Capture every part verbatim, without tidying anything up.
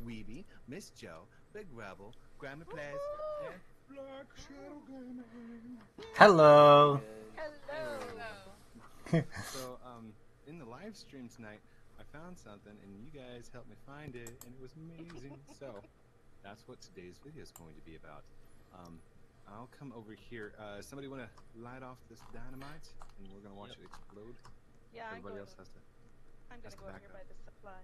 Weeby, Miss Joe, Big Rebel, Grandma Plays, and Black Shadow Gaming. Hello. Hello. So, um, in the live stream tonight, I found something, and you guys helped me find it, and it was amazing. So, that's what today's video is going to be about. Um, I'll come over here. Uh, somebody want to light off this dynamite, and we're gonna watch Yep. it explode. Yeah, I'm Everybody going, else has to. I'm has gonna to go over back here up. by the supply.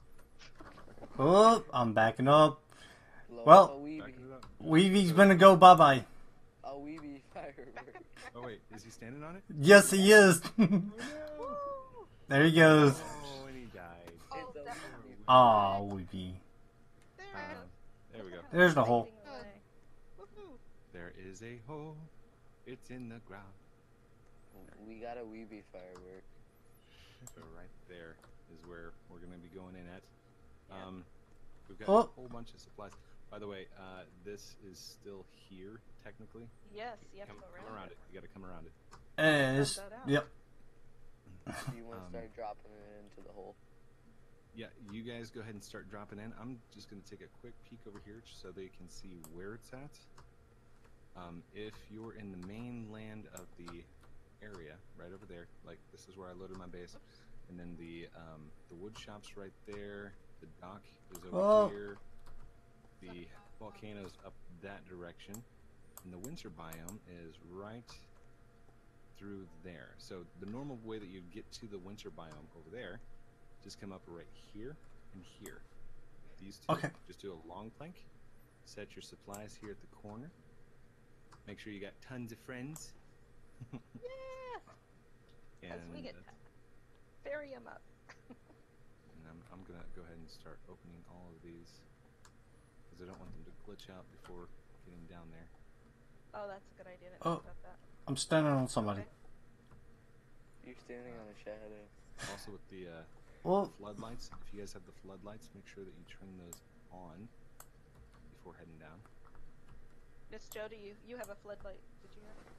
Oh, I'm backing up. Blow Well, up a Weeby. Backing it up. Weevy's gonna go bye-bye. A Weeby firework. Oh wait, is he standing on it? Yes, he is. Oh no! Woo! There he goes. Oh, and he died. Oh, It's a that- Weeby. Aw, Weevy. There Uh, it is. there we go. There's the hole. Fading away. Woohoo! There is a hole. It's in the ground. We got a Weeby firework. So right there is where we're going to be going in at. Yeah. Um, we've got Oh. a whole bunch of supplies. By the way, uh, this is still here technically. Yes, you have Come, to go come around, around it. it. You got to come around it. Is that out. yep. Do you want to Um, start dropping it into the hole? Yeah, you guys go ahead and start dropping in. I'm just going to take a quick peek over here so they can see where it's at. Um, if you're in the mainland of the area, right over there, like this is where I loaded my base, and then the um, the wood shop's right there, the dock is over Oh. here, the volcano's up that direction, and the winter biome is right through there. So the normal way that you'd get to the winter biome over there, just come up right here and here. These two. Okay. Just do a long plank. Set your supplies here at the corner. Make sure you got tons of friends. Yeah! As we And, get uh, Bury them up. and I'm, I'm gonna go ahead and start opening all of these because I don't want them to glitch out before getting down there. Oh, that's a good idea. I didn't Oh. think about that. I'm standing on somebody. Okay. You're standing on a shadow. Also with the uh, Well, floodlights, if you guys have the floodlights, make sure that you turn those on before heading down. Miss Jody, you you have a floodlight. Did you have?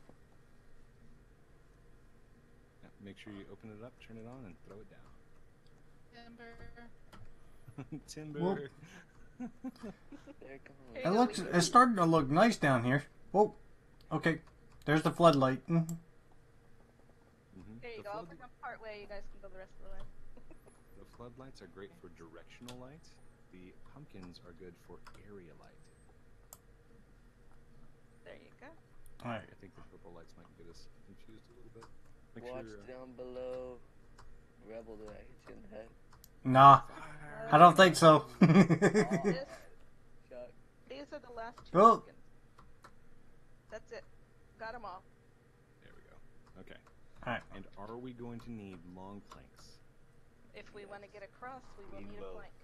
Yeah, make sure you open it up, turn it on, and throw it down. Timber. Timber. Well- There it comes. Hey. it looks. It's starting to look nice down here. Whoa. Okay. There's the floodlight. Mhm. Mhm. There you The go. I'll flood- bring up part way. You guys can go the rest of the way. The floodlights are great for directional light. The pumpkins are good for area light. There you go. All right. I think the purple lights might get us confused a little bit. Make Watch sure. Uh, down below. Rebel, did I hit you in the head? Nah, fire. I don't think so. This, Shot. these are the last two Oh. pumpkins. That's it. Got them all. There we go. Okay. All right. And are we going to need long planks? If we want to get across, we will We need will. a plank.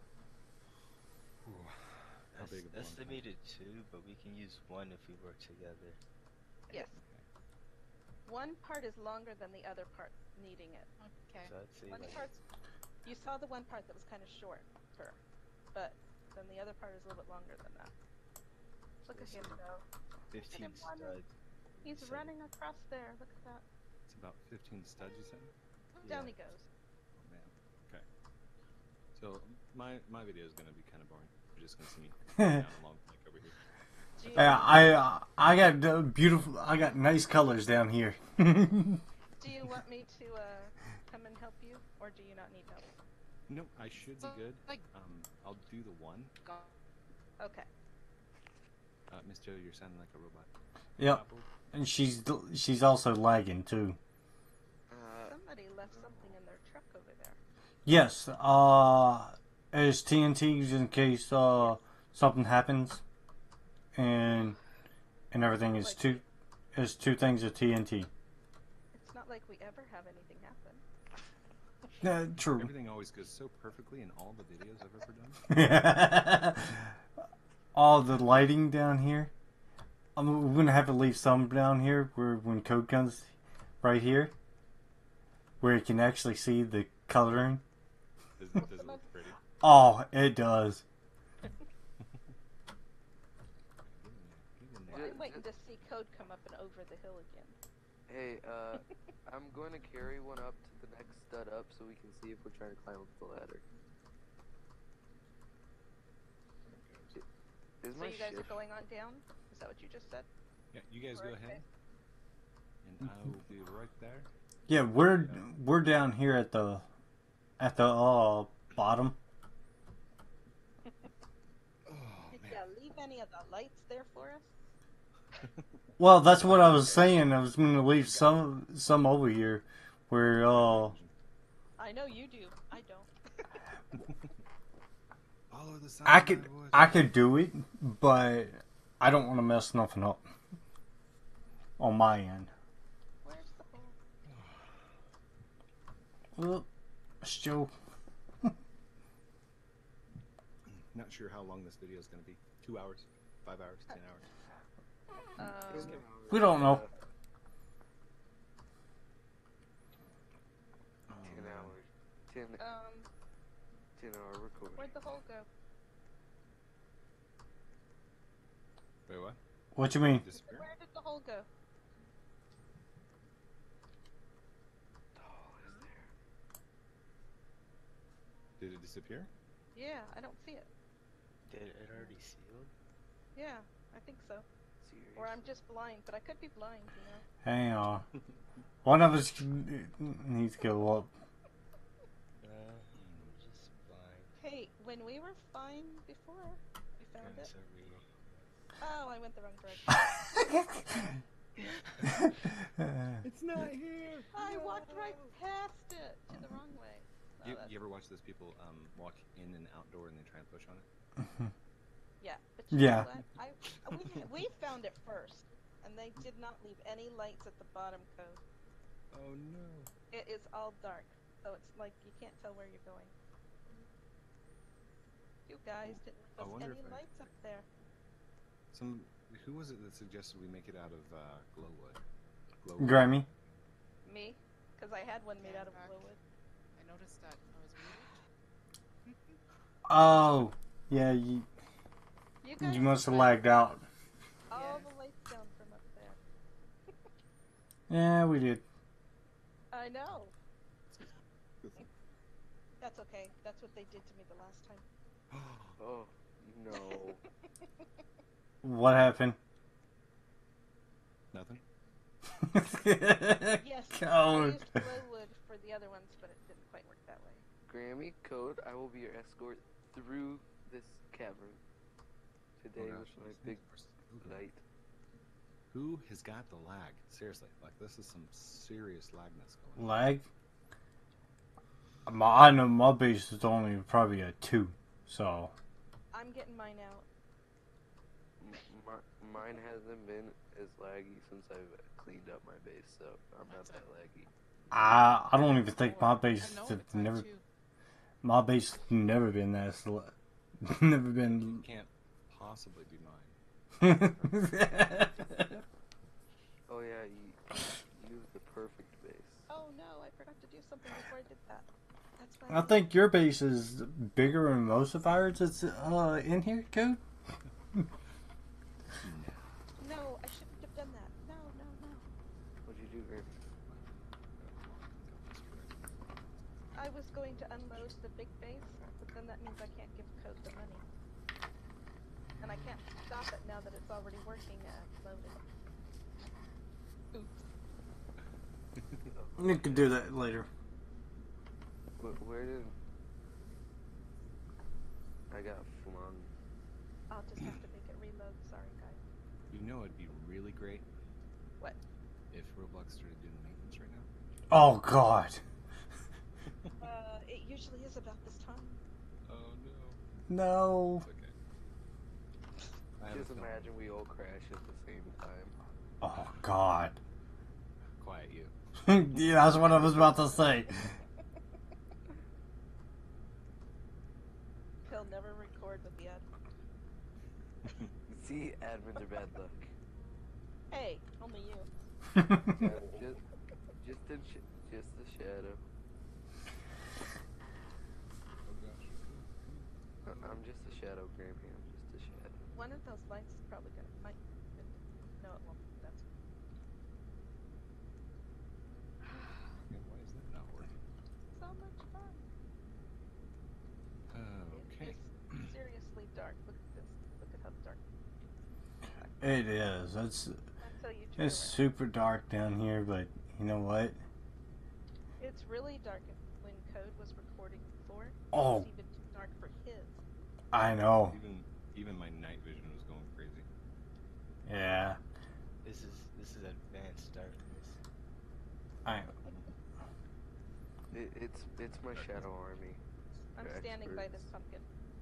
How That's big of a long plank? estimated two, but we can use one if we work together. Yes. One part is longer than the other part needing it. Okay. So I'd say One like part's, you saw the one part that was kind of shorter, but then the other part is a little bit longer than that. Look at him go. fifteen him running. studs. He's So- running across there. Look at that. It's about fifteen studs, you said? Down Yeah. he goes. Oh, man. Okay. So, my, my video is going to be kind of boring. You're just going to see me down a long plank over here. Do you, Yeah, I uh, I got uh, beautiful. I got nice colors down here. do you want me to uh, come and help you, or do you not need help? Nope, I should be good. Um, I'll do the one. Okay. Uh, Miss Joe, you're sounding like a robot. Yep. Apple? And she's she's also lagging too. Uh, Somebody left something in their truck over there. Yes. Uh, as T N Ts in case uh something happens, and and everything is two is two things of T N T. It's not like we ever have anything happen. Yeah, true. Everything always goes so perfectly in all the videos I've ever done. All the lighting down here. I'm gonna have to leave some down here where when code comes right here, where you can actually see the coloring. Does, it- does it look pretty? Oh, it does. Get in there. Get in Well, there. I'm waiting to see code come up and over the hill again. hey, uh, I'm going to carry one up to the next stud up so we can see if we're trying to climb up the ladder. Is So my you guys shift? are going on down? Is that what you just said? Yeah, you guys go Right ahead, and I will be right there. Yeah, we're we're down here at the at the uh bottom. Oh Did man. you leave any of the lights there for us? Well, that's what I was saying. I was going to leave some some over here, where uh I know you do. I don't. Follow the sign. I could my boys. I could do it, but I don't want to mess nothing up on my end. Where's the hole? Well, still, Not sure how long this video is going to be. Two hours, five hours, ten hours. Um, we don't know. Oh, Ten man. hours. Ten. um, Ten hour recording. where'd the hole go? Wait, what? What you mean? Disappear? Where did the hole go? Oh, is there? Did it disappear? Yeah, I don't see it. Did it already sealed? Yeah, I think so. Serious? Or I'm just blind, but I could be blind, you know. Hang on. One of us needs to go up. Uh, I'm just blind. Hey, when we were fine before, we found Guns it. are real. Oh, I went the wrong direction. It's not here. I walked right past it to the wrong way. Oh, You, that's- you ever watch those people um, walk in and outdoor and they try and push on it? Yeah. But you Yeah. know what? I, we, we found it first, and they did not leave any lights at the bottom code. Oh no. It is all dark, so it's like you can't tell where you're going. You guys didn't I leave us wonder any if I- lights up there. Some who was it that suggested we make it out of uh, glowwood? Glowwood. Grammy. Me? Because I had one made Yeah, out of back. glowwood. I noticed that when I was reading. Oh, yeah. You, You guys you must have found lagged out. all Yeah. the lights down from up there. Yeah, we did. I know. That's okay. That's what they did to me the last time. Oh, no. What happened? Nothing. Yes, I Code. used glowwood for the other ones, but it didn't quite work that way. Grammy, Code, I will be your escort through this cavern today Oh, with gosh, my those big things are so- light. Who has got the lag? Seriously, like this is some serious lagness going on. Lag? My, I know my base is only probably a two, so. I'm getting mine out. M- mi- mine hasn't been as laggy since I've cleaned up my base, so I'm not that laggy. I I don't even think my Or- base I know has it's like never two. my base has never been that sl- never been. Can't possibly be mine. Oh yeah, you, you have the perfect base. Oh no, I forgot to do something before I did that. That's fine. I think your base is bigger than most of ours that's uh, in here, Code. No, I shouldn't have done that. No, no, no. What'd you do, Grammy? I was going to unload the big base, but then that means I can't give Code the money. And I can't stop it now that it's already working uh, loaded. Oops. You can do that later. Wh- where did I got flung? I'll just have to make it reload. Sorry, guys. You know, it'd be really great What? if Roblox started doing maintenance right now. Oh God. Uh, it usually is about this time. Oh No. no. It's okay. I have a Just feeling. imagine we all crash at the same time. Oh God. Quiet you. Yeah, that's what I was about to say. He'll never record with the admin. See, admins are bad luck. Hey, only you. Yeah, just, just a, sh- just a shadow. Oh gosh. I- I'm just a shadow, Grammy. I'm just a shadow. One of those lights is probably gonna might. No, it won't. That's. Yeah, why is that not working? So much fun. Okay. It is seriously dark. Look at this. Look at how dark It is. It's Until you turn it's around. super dark down here, but you know what? It's really dark when Code was recording before. Oh. It's even too dark for his. I know. Even even my night vision was going crazy. Yeah. This is this is advanced darkness. I. It, it's it's my shadow army. I'm They're standing by experts. this pumpkin.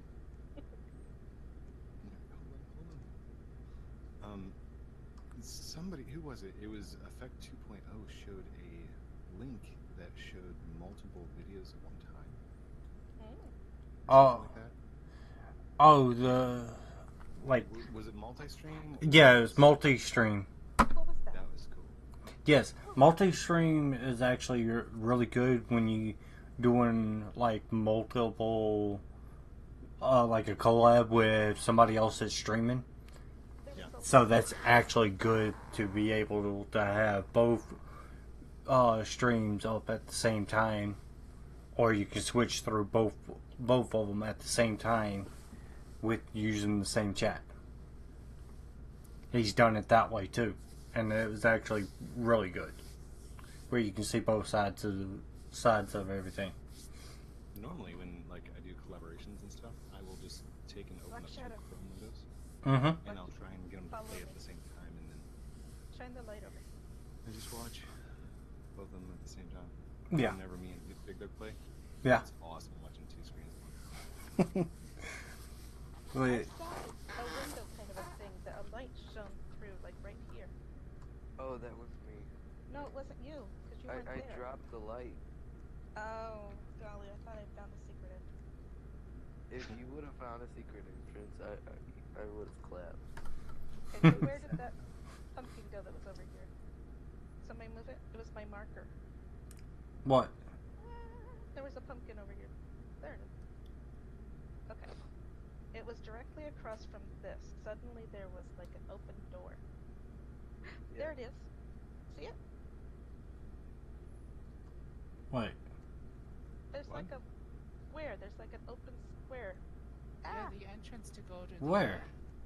Um, somebody, who was it? It was Effect 2.0 showed a link that showed multiple videos at one time. Mm. Oh. Something like that. Oh, the like. W- Was it multi-stream? Yeah, it was multi-stream. What was that? That was cool. Yes, multi-stream is actually r- really good when you doing like multiple, uh, like a collab with somebody else that's streaming. There Yeah. was a- So that's actually good to be able to, to have both uh, streams up at the same time, or you can switch through both both of them at the same time with using the same chat. He's done it that way too, and it was actually really good, where you can see both sides of the sides of everything. Normally, when like I do collaborations and stuff, I will just take and open Black up two Shadow. Chrome windows, Mm-hmm. and I'll try and get them to Follow play me. at the same time, and then Shine the light over. I just watch both of them at the same time. Yeah. Whenever me and Big Dog play, Yeah. it's awesome watching two screens. I Wait, saw a window kind of a thing that a light shone through, like right here. Oh, that was me. No, it wasn't you, because you weren't I, I there. dropped the light. Oh, golly, I thought I found a secret entrance. If you would have found a secret entrance, I I, I would have clapped. Okay, so where did that pumpkin go that was over here? Somebody move it? It was my marker. what? There was a pumpkin over here. There it is. Okay. It was directly across from this. Suddenly there was like an open door. There it is. See it? Wait. There's What? like a square. There's like an open square. Ah! Yeah, the entrance to go to the Where?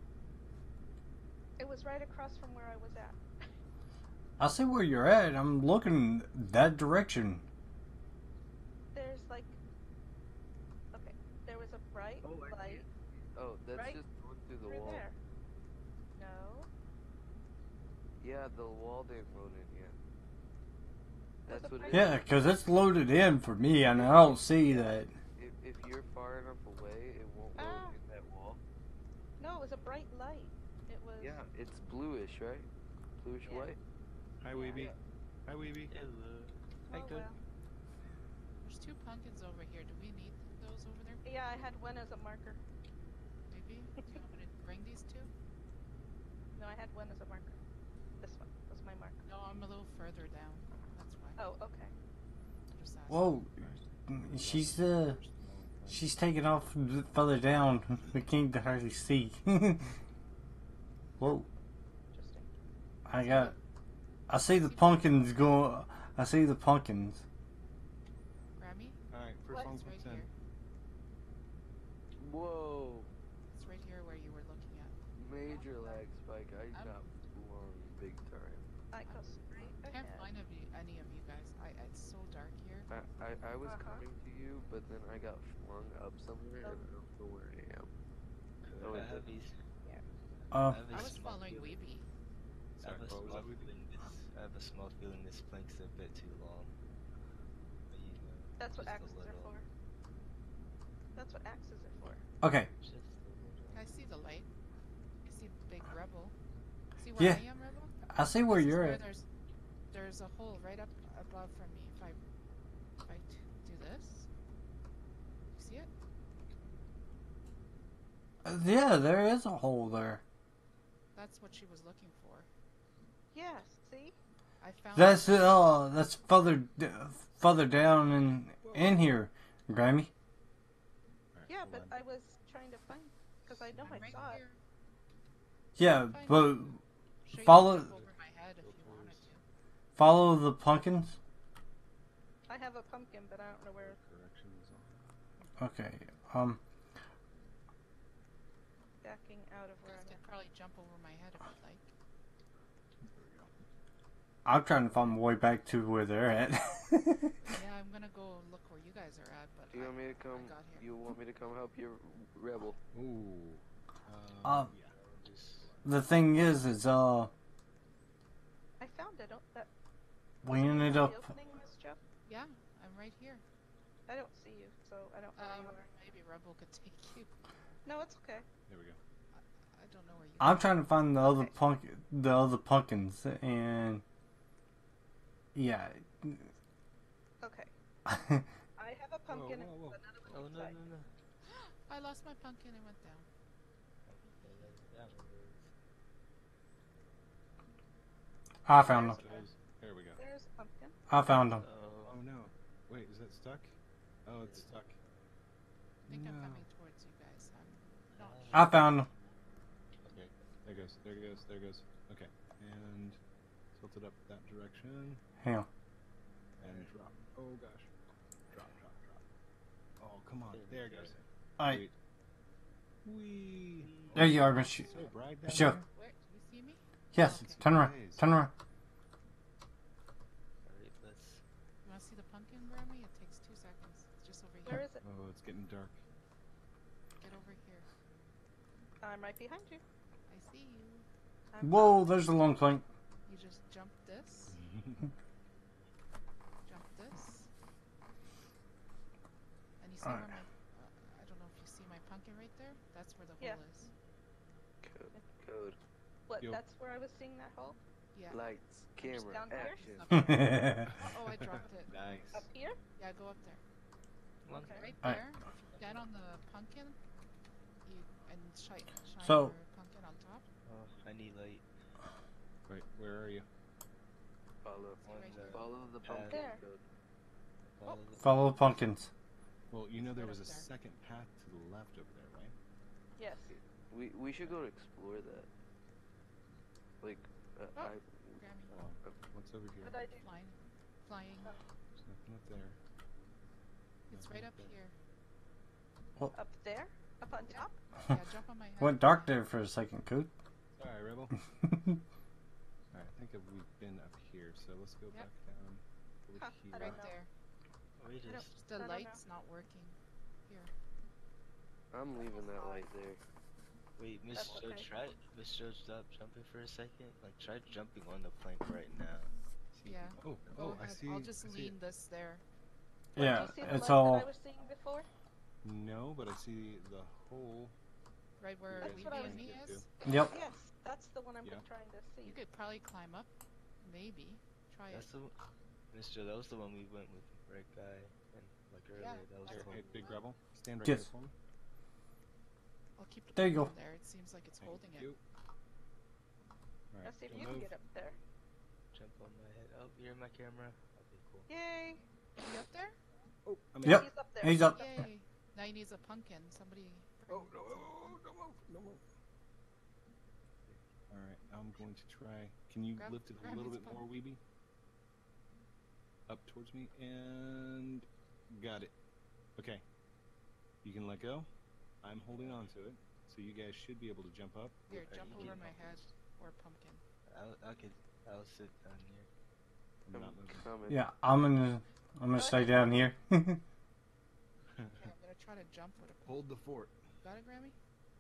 It was right across from where I was at. I see where you're at. I'm looking that direction. There's like. Okay. There was a bright Oh, I light Oh, that's Right just going through the right wall. there. No. Yeah, the wall didn't load in yet. There's That's a what it pipe. is. Yeah, because it's loaded in for me, and I don't see that. If, if you're far enough away, it won't load Ah. in that wall. No, it was a bright light. It was. Yeah, it's bluish, right? Bluish Yeah. white. Hi, Weeby. Hi, Weeby. Hello. Hi, Oh, good. well. There's two pumpkins over here. Do we need those over there? Yeah, I had one as a marker. Maybe? Do you want me to bring these two? No, I had one as a marker. This one was my marker. No, I'm a little further down. That's why. Oh, okay. Just asking. Whoa, she's uh, she's taking off further down. We can't hardly see. Whoa, Interesting. I got. I see the pumpkins go. I see the pumpkins. Grammy? All right, first What? one It's right puts in. here. Whoa! It's right here where you were looking at. Major lag spike. I I'm- got blown big time. I go straight I can't ahead. find of you, any of you guys. I It's so dark here. I, I, I was Uh-huh. coming to you, but then I got flung up somewhere Oh. and I don't know where I am. Good. Oh, I it's have a- these. Uh, I have a I was small following feeling- Weeby. I have Sorry, a what was small that, Weeby? feeling this. I have a small feeling this plank's a bit too long. But, you know, That's what just a axes are little. for. That's what axes are for. okay. Just a little. I see the light. I see Big Rebel. See where Yeah. I am, Rebel? I see where This is you're where at. There's, there's a hole right up above from me. If I, if I t- do this, you see it? Uh, yeah, there is a hole there. That's what she was looking for. Yes, see? I found. That's uh, that's further d- further down in in here, Grammy. All right, Yeah, hold but on. I was trying to find because I know I'm I right saw it. here. Yeah, Fine. but Sure you follow- can jump over my head if you wanted to. follow the pumpkins. I have a pumpkin, but I don't know where. Corrections on. Okay. Um. backing out of You where guys I'm can at. probably jump over my head if you'd like. There we go. I'm trying to find my way back to where they're at. Yeah, I'm gonna go look where you guys are at, but Do you I, want me to come? I got here. You want me to come help your rebel? Ooh. Uh, Uh, yeah. Just The thing is, is uh, I found it. Oh, that we was it ended the up. opening, Miss Jeff? Yeah, I'm right here. I don't see you, so I don't know Um, where you are. maybe Rebel could take you. No, it's okay. There we go. I don't know where you I'm are. trying to find the other Okay. punk, the other pumpkins, and yeah. Okay. I I have a pumpkin whoa, whoa. and another oh one no inside. no no. I lost my pumpkin and went down. Okay, that, that one is. found them. Those- There we go. There's a pumpkin. I found them. Oh, Oh no. Wait, is that stuck? Oh, it's stuck. I think no. I'm coming towards you guys. I'm not Uh, sure. I found them. Okay. There goes. There goes. There goes. Okay. And tilt it up that direction. Hang on. And drop. Oh gosh. Drop, drop, drop. Oh, come on. There it goes. Alright, Wait. Wee. there you are, Miss. So bright down Sure. there. Where? Do you see me? Yes, Okay. turn around. Turn around. alright, let's. You want to see the pumpkin, Grammy? It takes two seconds. It's just over Where here. is it? Oh, it's getting dark. Get over here. I'm right behind you. I see you. I'm Whoa, there's a long plank. You just jump this. Jump this. And you see Alright. where my... Uh, I don't know if you see my pumpkin right there? That's where the Yeah. hole is. Code. Code. What? Yo. That's where I was seeing that hole. Yeah. Lights. Camera. down here? Action. Up there. Oh, I dropped it. Nice. Up here? Yeah, go up there. One. Okay. Right Alright. there. If you stand on the pumpkin, you and shine, shine So- your pumpkin on top. Oh, I need light. Wait, where are you? Follow. On right the here. Follow the pad. pumpkin There. code. Follow the Follow the pumpkins. Well, you know there Right was up a there. second path to the left over there, right? Yes. We we should go explore that. Like, uh, Oh. I. Grammy. Oh, what's over here? What did I do? Flying. Flying. There's nothing up there. It's right up here. Up there? Up on top? Yeah, jump on my head. Went dark there for a second, Coot. Alright, Rebel. Alright, I think of- we've been up here, so let's go Yep. back down over Huh, here. I don't Right know. there. Wait, I don't- is Just the I don't know. light's not working. Here. I'm leaving that light there. wait, Miss That's Joe, okay. try Miss Joe, stop jumping for a second. Like, try jumping on the plank right now. See? Yeah. Oh, Go oh, ahead. I see. I'll just I see lean it. this there. Do Yeah, you see the it's light all. that I was seeing before? No, but I see the hole. Right where That's what I Weeby was and me thinking is. Yep. Yes, that's the one I'm Yeah. trying to see. You could probably climb up. Maybe. Try That's it. the Miss Joe. That was the one we went with, right, guy? And like earlier, Yeah, that was that's the Hey, one. Big Rebel, stand right Yes. here for me. I'll keep the There you pumpkin go. there. It seems like it's Thank holding it. you. Alright, Let's see if don't you can move. get up there. Jump on my head. Oh, you're in my camera. Okay, cool. Yay! You up there? Oh, I'm Yep. He's up there. He's up. Yay! Now he needs a pumpkin. Somebody. Oh, no, oh, don't move, don't move. Alright, I'm going to try. Can you Grab- lift it a grab little his bit pump. more, Weeby? Up towards me, and got it. Okay. You can let go. I'm holding on to it, so you guys should be able to jump up. Here, Okay, jump you over can- my head. Or pumpkin. I'll, I could, I'll sit down here. I'm I'm not moving. coming. Yeah, I'm gonna. I'm gonna stay down here. Okay, I'm gonna try to jump with a pumpkin. Hold the fort. Got it, Grammy?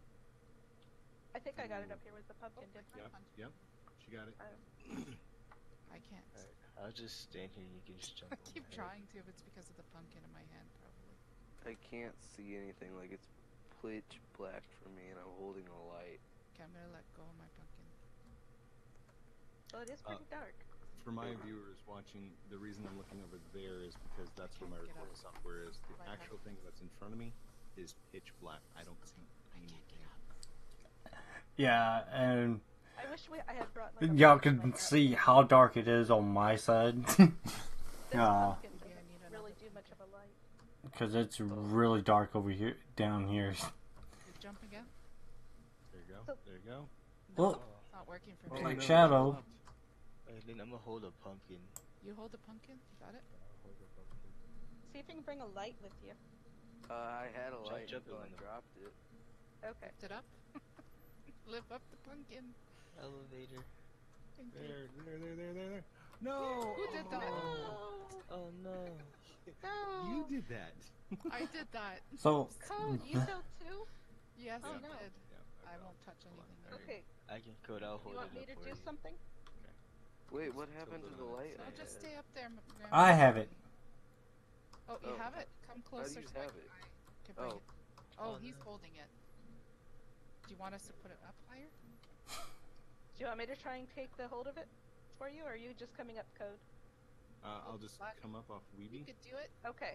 I think I got it up here with the pumpkin, didn't I? Yep, yep. She got it. I can't. Alright, I'll just stand here and you can just jump I on keep my head. trying to if it's because of the pumpkin in my hand, probably. I can't see anything. Like, it's pitch black for me, and I'm holding a light. Okay, I'm gonna let go of my pumpkin. Well, it is Uh, pretty dark. For my viewers watching, the reason I'm looking over there is because that's where my can't get recording up. software is. The Right, actual thing that's in front of me is pitch black. I don't see I can't anything. get up. Yeah, and I wish we I had brought like a y'all light can like that. see how dark it is on my side. This Aw. pumpkin Maybe I doesn't need really another do much of a light. Because it's really dark over here, down here. You jump again? There you go. So- There you go. No, Oh. it's not working for It's me. like no, Shadow. it's Alright, then I'm gonna hold a pumpkin. You hold the pumpkin? You got it? I'll hold a pumpkin. See if you can bring a light with you. Uh, I had a Jump, light jump until I on them. dropped it. Okay. Lift it up? Lift up the pumpkin. Elevator. Thank you. There, there, there, there, there, there. No! Who did that? Oh, Oh no. No. you did that. I did that. So, Code, you failed too? Yes, Oh, I no. did. Yeah, I fell. won't touch Hold on. anything. Alright. Okay. I can code. I'll hold You want it me up to for do you. something? Wait, what Just happened to tilt the it on light? its Oh, side. just I stay had? up there. M- Grandma. I have it. Oh, you Oh, have it? Come how do closer you so I have can, it? I can bring Oh. it. Oh, Oh, he's no. holding it. Do you want us to put it up higher? Do you want me to try and take the hold of it for you, or are you just coming up Code? Uh, I'll just Black- come up off You Weeby. could do it. Okay.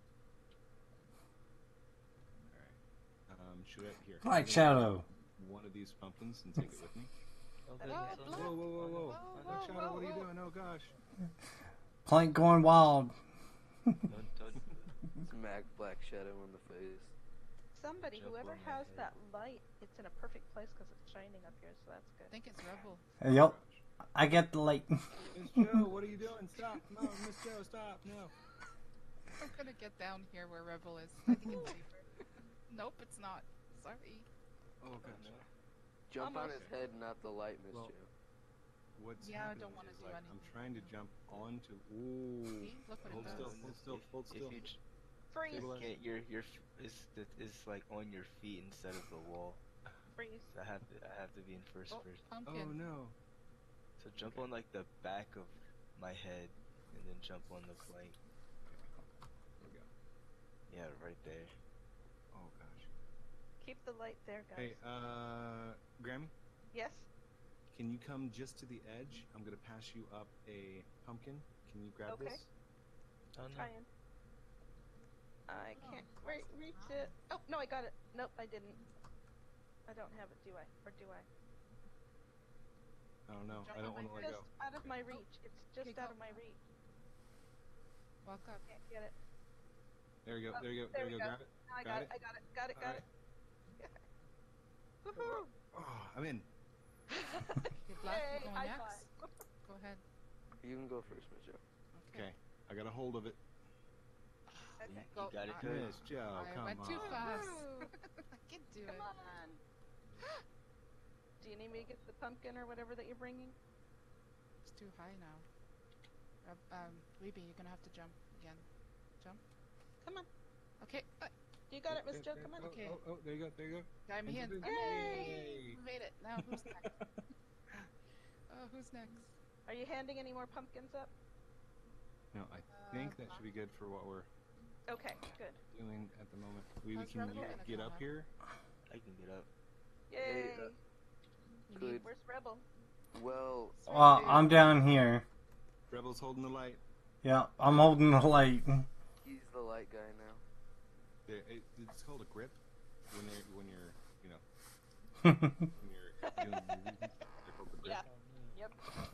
Alright. Um, should I here? Black I'm gonna Shadow. take one of these pumpkins and take it with me. Oh, Oh, goodness, oh, Black- no. Whoa, whoa, whoa, Oh, no. whoa! Whoa, Black whoa, Shadow, whoa, what are you whoa. doing? Oh gosh! Plank going wild. Don't, don't do it. Smack Black Shadow in the face. Somebody, Jump whoever on my has head. that light, it's in a perfect place because it's shining up here, so that's I good. think it's Rebel. Yup. I get the light. Miss Joe, what are you doing? Stop! No, Miss Joe, stop! No. I'm gonna get down here where Rebel is. I think it's safer. Nope, it's not. Sorry. Oh Oh, gosh. no. Jump on Almost. his head, not the light, Miss Well- Joe. What's Yeah, I happening don't wanna is, do like, I'm anything trying to right jump onto. Ooh. See? Look what Hold it still, does. hold still, if, hold if still. you j- Freeze! Stable. just can't, your your f- is is like on your feet instead of the wall. Freeze. So I have to I have to be in first Oh, person. pumpkin. Oh no. So jump on like the back of my head, and then jump on the plank. There we go. Yeah, right there. Oh gosh. Keep the light there, guys. Hey, uh, Grammy, Yes? can you come just to the edge? I'm gonna pass you up a pumpkin. Can you grab Okay. this? Oh no. Trying. I can't re- reach it. Oh, no, I got it. Nope, I didn't. I don't have it, do I? Or do I? I don't know. Jump I don't on want to my let Just go. out of my reach. It's just Okay, out go. of my reach. Walk up. Can't get it. There you go. Oh, There you go. there There you we go. go. Grab it. No, I Got got it? it. I got it. Got it. Got Alright. it. Woohoo! Oh, I'm in. Okay, Black, Yay, you going high next? five. Go ahead. You can go first, Miss Joe. Okay. I got a hold of it. You, Okay. you got it I- good. Miss Joe, I come went on. too fast. Woohoo! I can do Come it. on. Do you need me to get the pumpkin or whatever that you're bringing? It's too high now. Reb- um, Weeby, you're gonna have to jump again. Jump. Come on. Okay. Uh, You got it, Miss Joe. Come on. Oh, Okay. Oh, oh, there you go. There you go. got me in. Yay! Yay! We made it. Now who's next? Oh, who's next? Are you handing any more pumpkins up? No, I think that should be good for what we're Okay, good. doing at the moment. We, we How's can Rebel you gonna get come up up? here. I can get up. Yay! Hey, uh, You Good. need- Where's Rebel? Well, Well, I'm down here. Rebel's holding the light. Yeah, I'm holding the light. he's the light guy now. There, it, it's called a grip. When you're when you're you know when you're doing movies, they're called the grip. Yeah. Yep.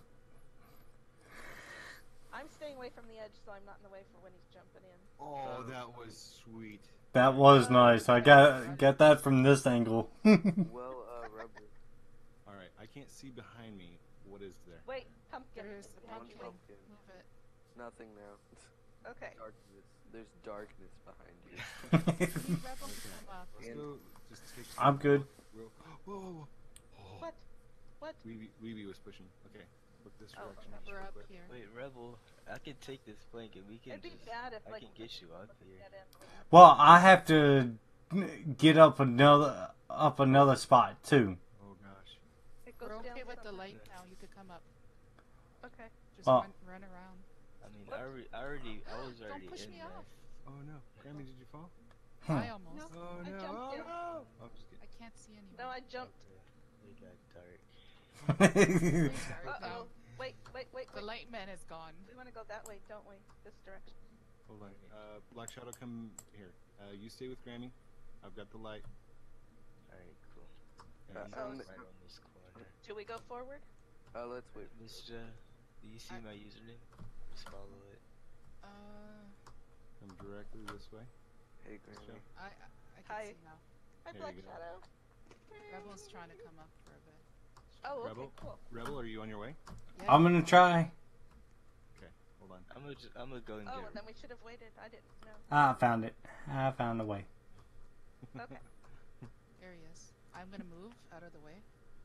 I'm staying away from the edge so I'm not in the way for when he's jumping in. Oh, that was sweet. That was nice. I got get that from this angle. Well, uh, Rebel. All right, I can't see behind me. What is there? Wait, pumpkin. There's It's the behind One you. pumpkin. pumpkin. Move it. Nothing now. Okay. Darkness. There's darkness behind you. We need Rebel to come up. Let's And- go. Just take. I'm good. Real, whoa, whoa, whoa. Oh, What? What? Weeby, Weeby was pushing. Okay, look this Oh, direction. okay. just We're real up quick. here. Wait, Rebel, I can take this plank and we can It'd be just. bad if I like can get you up let's here. get in. Well, I have to get up another up another spot too. Oh gosh. It goes We're down okay with the some- light now. You could come up. Okay. Just Well- run, run around. I mean, I already, I already, I was Don't already push in me there. off. Oh no, Grammy, did you fall? I almost. No. Oh I no! jumped Oh in. no! Oh, just kidding. I can't see anyone. No, I jumped. Okay. It got dark. Sorry, Uh no. oh. Wait, wait, wait, The wait. light man is gone. We want to go that way, don't we? This direction. Hold on. Uh, Black Shadow, come here. Uh, you stay with Grammy. I've got the light. Alright, cool. Yeah, He's Oh, right so- on this corner. Do we go forward? Uh, let's wait. Mister, do you see I- my username? Just follow it. Uh, Come directly this way. Hey, Let's Grammy. jump. I I, I can Hi. see now. Hi, There Black you go. Shadow. Rebel's trying to come up for a bit. Oh, okay, Rebel? cool. Rebel, are you on your way? Yeah, I'm gonna try. Okay, hold on. I'm gonna, ju- I'm gonna go and Oh, get. well, then we should have waited. I didn't know. I found it. I found a way. Okay. There he is. I'm gonna move out of the way.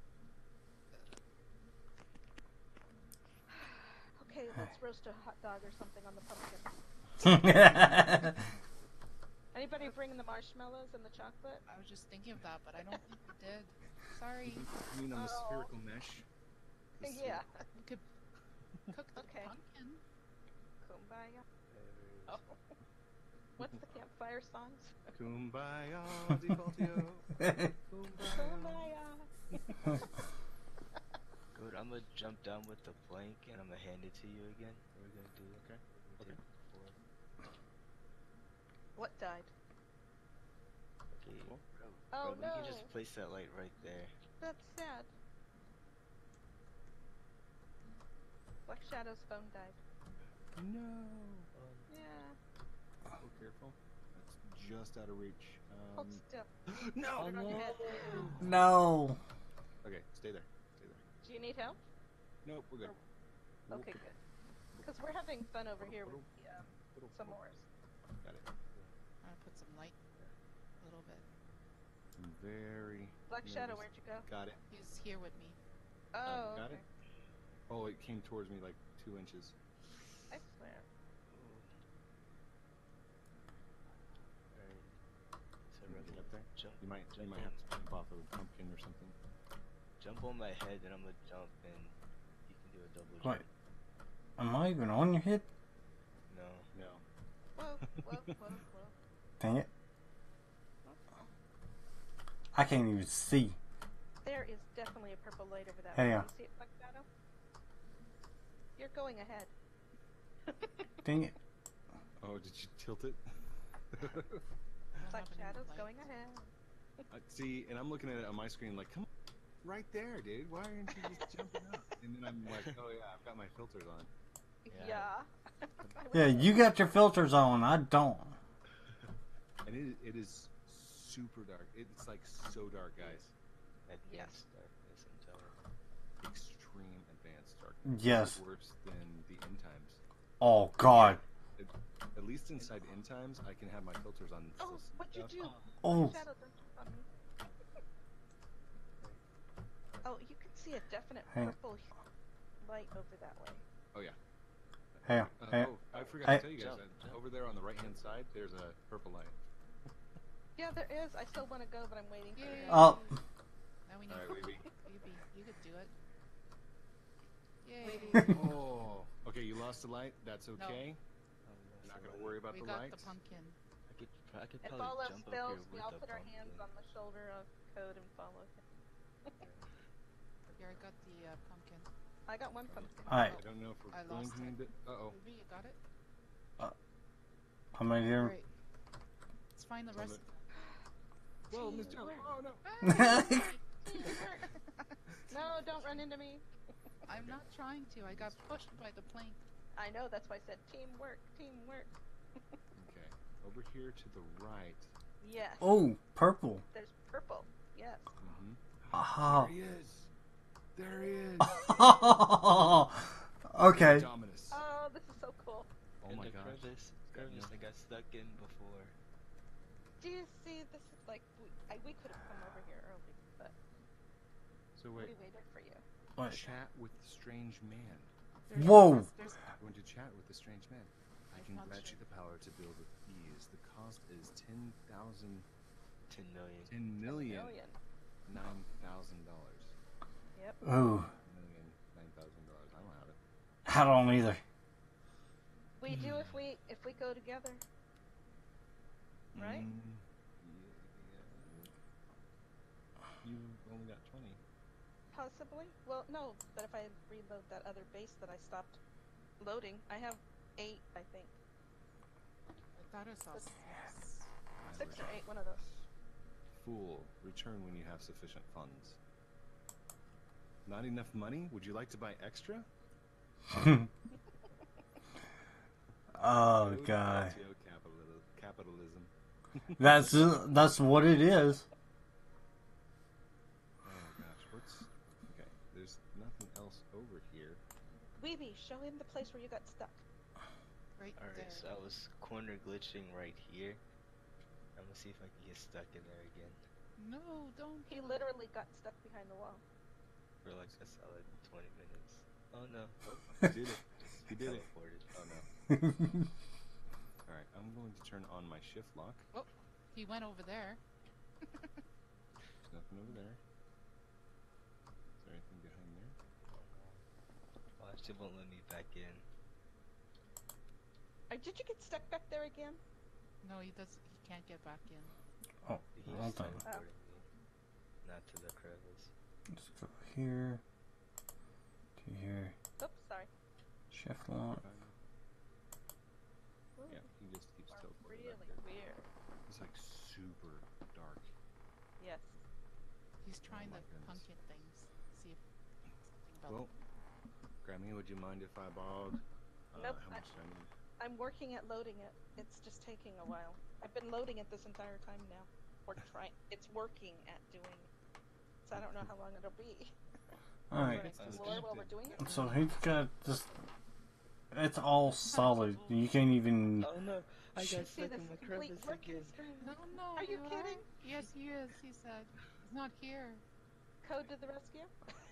Okay, let's roast a hot dog or something on the pumpkin. Anybody bring the marshmallows and the chocolate? I was just thinking of that, but I don't think we did. Sorry. I mean, on the Oh. spherical mesh. the s- Yeah. We could cook the Okay. pumpkin. Kumbaya. Oh. What's the campfire songs? Kumbaya, defaultio. Kumbaya. Kumbaya. Good. I'm gonna jump down with the plank and I'm gonna hand it to you again. We're gonna do Okay. we Okay. did before. What died? Okay. Cool. Bro, Oh, bro, we can no. just place that light right there. That's sad. Black Shadow's phone died. No. Um, Yeah. Oh, careful. That's just out of reach. Hold Um, still. no. Put it on your head. No. Okay, stay there. Stay there. Do you need help? Nope, we're good. Okay, good. Because we're having fun over here with the um, s'mores. Got it. I'm gonna put some light a little bit. Very. Black Shadow, nervous. where'd you go? Got it. He's here with me. Oh, got okay. it? Oh, it came towards me like two inches. I swear. Alright. So Can you we're get gonna up there? jump. You might. jump You might on- have to jump off of a pumpkin or something. jump on my head and I'm gonna jump and you can do a double What? jump. Am I even on your head? No. No. Whoa, whoa, whoa, whoa. Dang it. I can't even see. There is definitely a purple light over that Hey, way. yeah. You see it, Black Shadow? You're going ahead. Dang it. Oh, did you tilt it? I don't Black have any Shadow's light. going ahead. I see, and I'm looking at it on my screen like, come on, right there, dude. Why aren't you just jumping up? And then I'm like, oh yeah, I've got my filters on. Yeah. Yeah. Yeah, you got your filters on. I don't. And it, it is super dark. It's like so dark, guys. Advanced darkness, I'm telling you. Extreme advanced darkness. Yes. It's worse than the end times. Oh, God. It, at least inside end times, I can have my filters on. and Oh, still see what'd you stuff. do? Oh. Black Shadow, don't jump on me. Oh, you can see a definite Hey. purple light over that way. Oh yeah. Hey, Uh, hey. oh, I forgot hey. to tell you guys Jump, that jump. over there on the right hand side, there's a purple light. Yeah, there is. I still want to go, but I'm waiting for Yay. you. Oh. Now we need All right, Weeby. Weeby. You could do it. Yay. Waiting. Oh. Okay, you lost the light. That's No. okay. Oh, I'm that's not gonna alright. worry about We the got lights. the pumpkin. I could, I could If probably all else jump up fails, here we with all the put our hands pumpkin. on the shoulder of Code and follow him. Here, I got the uh, pumpkin. I got one pumpkin. Alright. I don't know if we're I going lost to it. need it. Uh oh. Weeby, you got it? How many here? Great. Let's find the It's on rest. Whoa, Teamwork. Mister Oh no. Teamwork. No, don't run into me. I'm not trying to. I got pushed by the plank. I know, that's why I said teamwork, teamwork. Okay. Over here to the right. Yes. Oh, purple. There's purple. Yes. Mm-hmm. Oh. There he is. There he is. Okay. Dominus. Oh, this is so cool. Oh In my the gosh. crevice, Got crevice me. I got stuck in before. Do you see? This is like we, I, we could have come over here early, but So we wait. waited for you. What? Chat with the strange man. There's, Whoa. There's, there's, I'm going to chat with the strange man. I There's can not grant you strange. the power to build with ease. The cost is ten thousand, Ten million. ten million, Million. nine thousand dollars. Yep. Ooh. Million, nine thousand dollars. I don't have it. I don't either. We do if we if we go together. Right? Mm, yeah. You only got twenty. Possibly. Well, no, but if I reload that other base that I stopped loading, I have eight, I think. I thought I saw six. Six or eight, one of those. Fool, return when you have sufficient funds. Not enough money? Would you like to buy extra? Oh, Code God. L T O capitalism. Capitalism. That's that's what it is. Oh gosh, what's okay? There's nothing else over here. Weeby, show him the place where you got stuck. Right Alright, there. so I was corner glitching right here. I'm gonna see if I can get stuck in there again. No, don't. He do it. literally got stuck behind the wall. For like a solid twenty minutes. Oh no. Oh, did it. You did it. Teleported. Oh no. All right, I'm going to turn on my shift lock. Oh, he went over there. There's nothing over there. Is there anything behind there? Watch, it won't let me back in. Uh, did you get stuck back there again? No, he does. He can't get back in. Oh, He's hold on. teleporting me. Not to the crevice. Let's go here. To here. Oops, sorry. Shift lock. Ooh, Yeah, he just keeps are teleporting really back there. weird. It's like super dark. Yes. He's trying my the goodness. pumpkin things. See if something about Well, Grammy, would you mind if I borrowed? Uh, Nope, How I- much do I need? I'm working at loading it. It's just taking a while. I've been loading it this entire time now. Or trying. It's working at doing it. So I don't know how long it'll be. Alright, Wanna explore while we're doing it? so he's got this. It's all solid. You can't even. Oh no, I You got see stuck this in the complete crevice working again. screen. No, no. Are you kidding? Yes, he is. He said he's not here. Code to the rescue?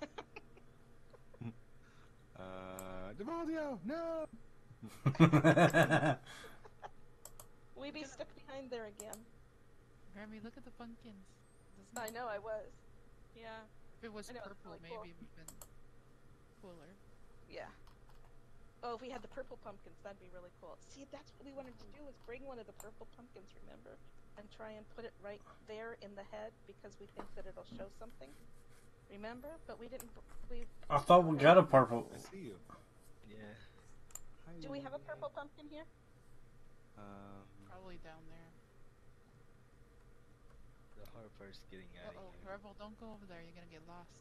Uh, Devaldio, no! We be stuck behind there again. Grammy, look at the pumpkins. Doesn't I it- know, I was. Yeah, If it was I know, it's purple, really cool. maybe it would have been cooler. yeah. Oh, if we had the purple pumpkins, that'd be really cool. See, that's what we wanted to do, is bring one of the purple pumpkins, remember? And try and put it right there in the head, because we think that it'll show something. Remember? But we didn't, we... I thought we got a purple. I see you. Yeah. Hi, Do we have a Lily. purple pumpkin here? Um, Probably down there. The hard part's getting out Uh oh, of here. Rebel, don't go over there. You're gonna get lost.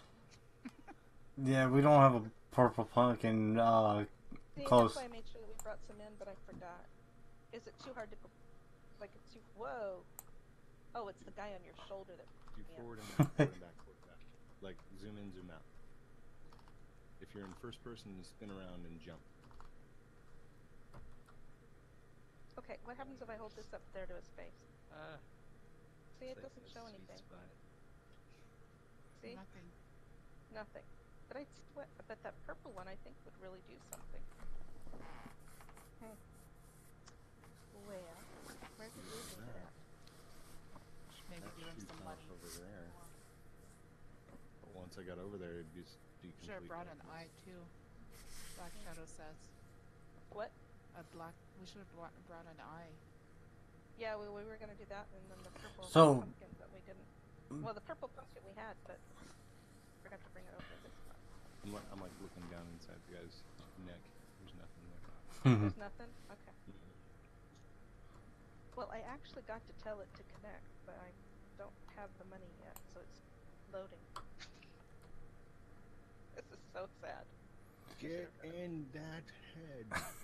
Yeah, we don't have a purple pumpkin. Uh, See, Close. that's why I made sure that we brought some in, but I forgot. Is it too hard to go? Like, it's too... Whoa! Oh, it's the guy on your shoulder that... do Yeah. forward and back, forward and back, forward and back. Like, zoom in, zoom out. If you're in first person, you spin around and jump. Okay, what happens if I hold this up there to his face? Ah, See, it it's like doesn't a show sweet anything. spot. See? Nothing. Nothing. But I sweat, but that purple one I think would really do something. Hmm. Where? Where did we leave it at? Maybe That give him shoots some off money. over there. But once I got over there, it'd be, s- be Should have complete brought an darkness. eye too. Black Shadow says What? a black. We should have brought, brought an eye. Yeah, we, we were gonna do that, and then the purple So- pumpkin, but we didn't. Well, the purple pumpkin we had, but forgot to bring it over this spot. I'm like, I'm like looking down inside the guy's neck. There's nothing there. There's nothing? Okay. Well, I actually got to tell it to connect, but I don't have the money yet, so it's loading. This is so sad. Get in that head.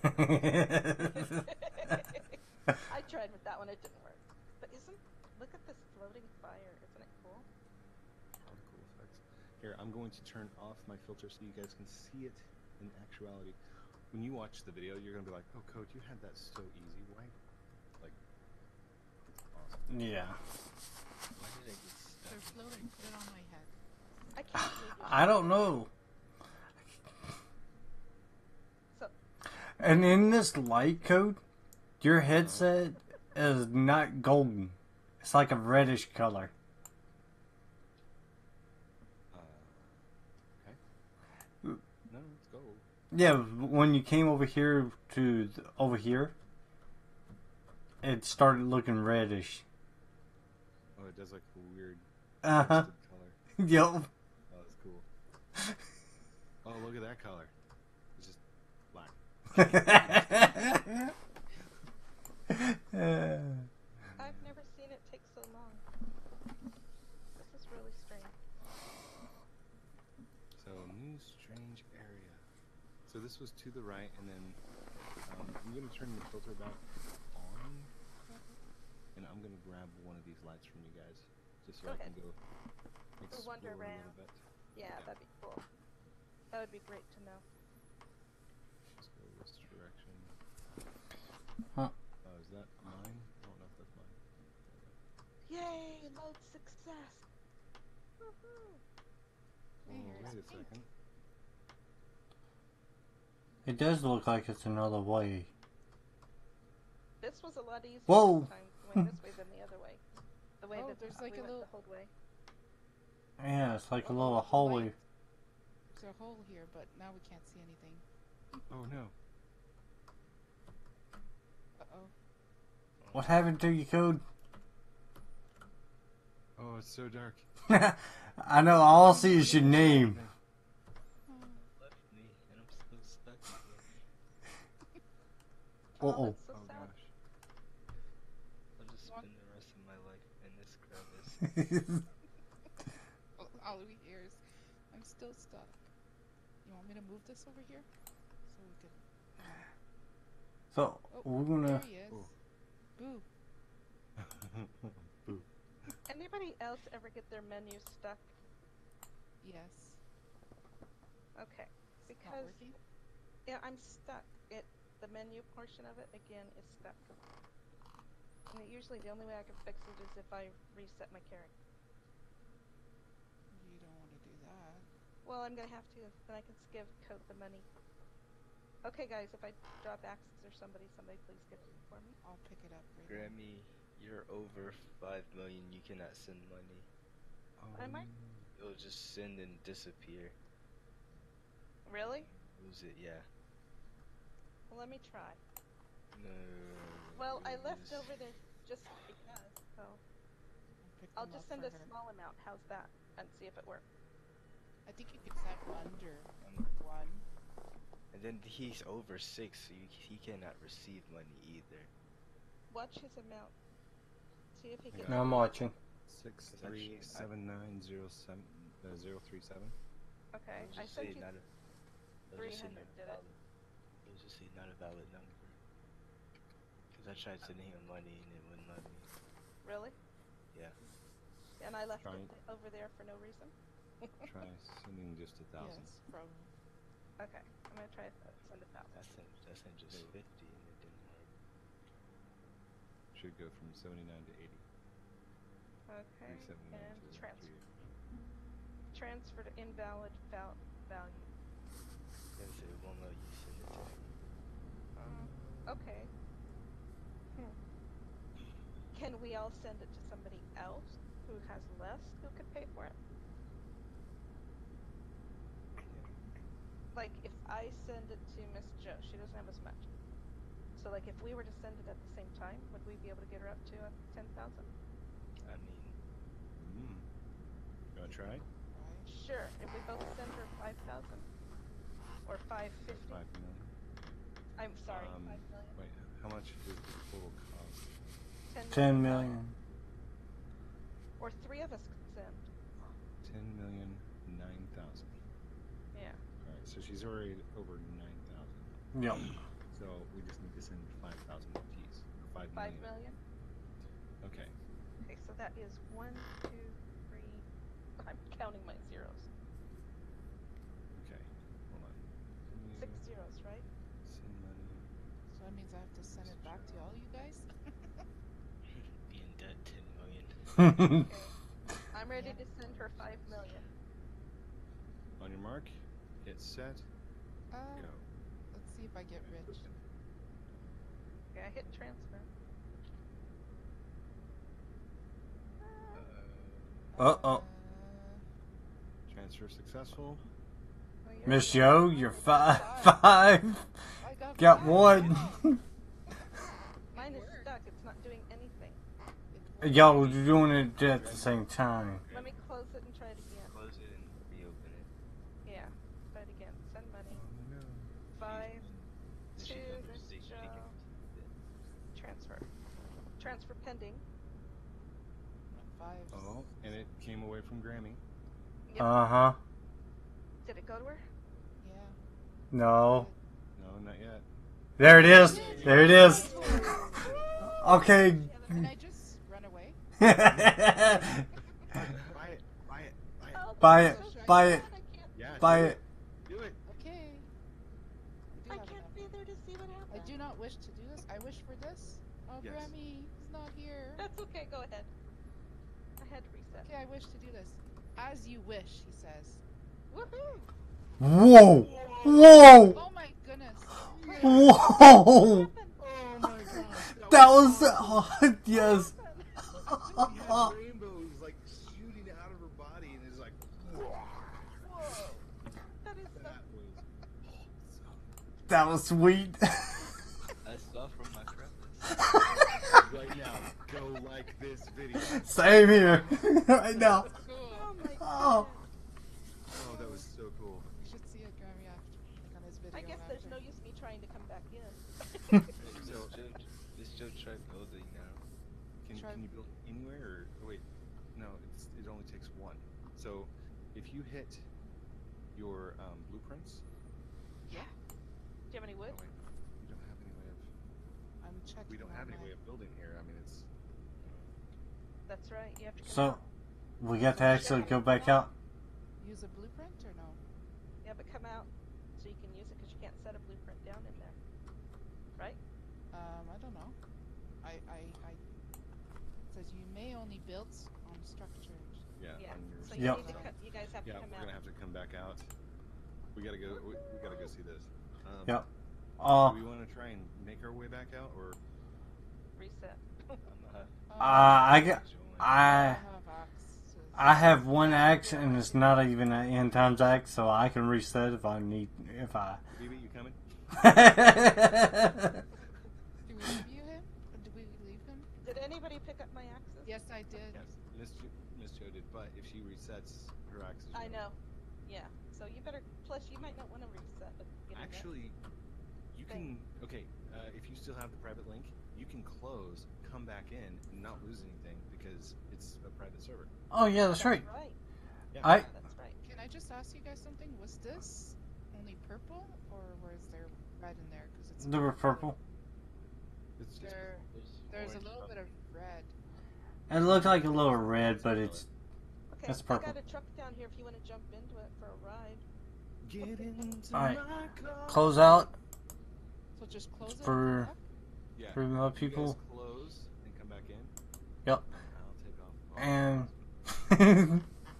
I tried with that one, it didn't work. But isn't, look at this floating fire, isn't it cool? All the cool effects. Here, I'm going to turn off my filter so you guys can see it in actuality. When you watch the video, you're gonna be like, "Oh, Code, you had that so easy. Why?" Like, it's awesome. Yeah. Why did I get stuck? They're in floating. Put it on my head. I can't believe you're I don't know. So, And in this light code, your headset is not golden. It's like a reddish color. Uh, okay. No, it's gold. Yeah, when you came over here to th- over here, it started looking reddish. Oh, it does like a weird Uh huh. twisted color. Yep. Oh, that's cool. Oh, look at that color. It's just black. Uh, I've never seen it take so long. This is really strange. So, new strange area. So this was to the right, and then um, I'm going to turn the filter back on, and I'm going to grab one of these lights from you guys, just so Go I can ahead. go We'll explore wander a around. little bit. Yeah, that'd be cool. That would be great to know. Let's go this direction. Huh. Oh, is that mine? I don't know if that's mine. Yay! Load success! Woohoo! Oh, Here's wait a pink. second. It does look like it's another way. This was a lot easier Whoa. this time going this way than the other way. The way Oh, that there's like we a went little- the whole way. Yeah, it's like a Oh, little the hallway. light. There's a hole here, but now we can't see anything. Oh no. Uh-oh. What happened to your code? Oh, it's so dark. I know, all I see is your name. Left me, and I'm still stuck here. Oh, Uh-oh. that's so Oh sad. gosh. I'll just spend the rest of my life in this crevice. Oh, all we hear is, I'm still stuck. You want me to move this over here? So we could... So, Oh, we're gonna... there he is. Oh. Boo. Boo. Anybody else ever get their menu stuck? Yes. Okay. It's not Because working? yeah, I'm stuck. It the menu portion of it again is stuck. And it, usually the only way I can fix it is if I reset my character. You don't want to do that. Well, I'm gonna have to. Then I can give Code the money. Okay, guys, if I drop axes or somebody, somebody please get it for me. I'll pick it up right now. Grammy, you're over five million. You cannot send money. Oh, Am I? It'll just send and disappear. Really? Lose it, yeah. Well, let me try. No. Well, I left lose. over there just because, so Pick I'll them just up send for a her. small amount. How's that? And see if it works. I think you can send under one. And then he's over six, so you, he cannot receive money either. Watch his amount. See if he Yeah. can. No, I'm watching. Six It's three actually- I- seven nine zero seven uh, zero three seven. Okay, It'll I just sent say you. not a, it'll just say 300 not did it. valid. It'll just say not a valid number. Cause I tried sending him money and it wouldn't let me. Really? Yeah. And I left Try it over there for no reason. Try sending just a thousand. Yes, from. Okay, I'm gonna try to send a thousand. I sent, I sent just fifty and it didn't work. Should go from seventy nine to eighty. Okay, Three seven nine and to transfer three. transfer to invalid val- value. Yes, it won't let you send it to me. Um, okay. Hmm. Can we all send it to somebody else who has less who could pay for it? Like if I send it to Miss Jo, she doesn't have as much. So like if we were to send it at the same time, would we be able to get her up to uh, ten thousand? I mean, Mm. You wanna try? Right. Sure. If we both send her five thousand or five fifty. Five million. I'm sorry, Um, five million. Wait, how much is the total cost? Ten million. Or three of us could send. Ten million nine thousand. Yeah. Alright, so she's already over nine thousand. Yep. So we just need to send five thousand apiece. Or five Five million. million. Okay. Okay, so that is one, two, three. I'm counting my zeros. Okay. Hold on. Six zeros, right? Send money. So that means I have to send it back to all you guys? be in debt ten million. Okay. I'm ready Yeah. to send her five million. On your mark, get set, Uh, go. let's see if I get rich. Okay, I hit transfer. Uh-oh. Transfer successful. Well, you're Miss right. Yo, you're five. Five. I got, Got five. one. Mine is stuck. It's not doing anything. It Y'all were doing it at the same time. Let me close it and try it again. Close it and reopen it. Yeah. Try it again. Send money. Oh no. Five. She's Two, under Miss six, she Jo. can receive it. Transfer. Transfer pending. Five. Oh, and it came away from Grammy. Yep. Uh huh. Did it go to her? Yeah. No. No, not yet. There it is. There it is. Okay. Can I just run away? Buy it. Buy it. Buy it. Buy it. Oh, Buy that's it, so buy sad. it. I can't, Yeah. Buy do it. Do it. Okay. We do I have can't enough. be there to see what I happens. do not wish to do this. I wish for this. Oh, Yes. Grammy, he's not here. That's okay. Go ahead. I had to reset. Okay, I wish to do this. As you wish, he says. Woohoo! Whoa. Whoa. Oh my goodness. Whoa! Oh my gosh. That was awesome. oh, yes. She had rainbows like shooting out of her body, and it's like, whoa. Whoa. That is so That was awesome. That was sweet. I saw from my crevice. Right now, go like this video. Same here. Right now. Cool. Oh my Oh. god. Oh, that was so cool. You should see it, Grammy, after, like on his video. I guess there's after. no use me trying to come back in. This So- Joe, this Joe tried building now. Can, Try- can you build anywhere? Or, oh, wait, no, it's, it only takes one. So, if you hit your um, blueprints, Yeah. Do you have any wood? oh wait, we don't have any way of I'm checking. we don't on have any my- way of building here. I mean, it's That's right. You have to come So, out. we got to actually go back out. Use a blueprint or no? Yeah, but come out so you can use it because you can't set a blueprint down in there. Right? Um, I don't know. I, I, I. It says you may only build s- on structures. yeah. Yeah. On your, So you Yep. need to co- you guys have yeah, to come we're out. gonna have to come back out. We gotta go. We, we gotta go see this. Um, Yep. Uh, Do we want to try and make our way back out, or Reset. I'm not. Um, uh, I got. Join. I have axes. I have one axe and it's not even an end times axe, so I can reset if I need if I. B B, you coming? Do we review him? Or do we leave him? Did anybody pick up my axes? Yes, I did. Yes, Miss Jo, Miss Jo did, but if she resets her axes, I know. Yeah. So you better. Plus, you might not want to reset. But getting that- Actually, you can. Okay, uh, if you still have the private link, you can close, come back in, and not lose anything because it's a private server. Oh yeah, that's right. right. Yeah. I- Yeah, that's right. Can I just ask you guys something? Was this only purple, or was there red in there? Because it's They were purple. It's just There, there's a orange little bit of red. It looked like a little red, but it's Okay. That's I purple. got a truck down here if you want to jump into it for a ride. get into Alright. my car. close out So just close it. For- and come Yeah. for the You people. guys close and come back in. Yep. I'll take off. all And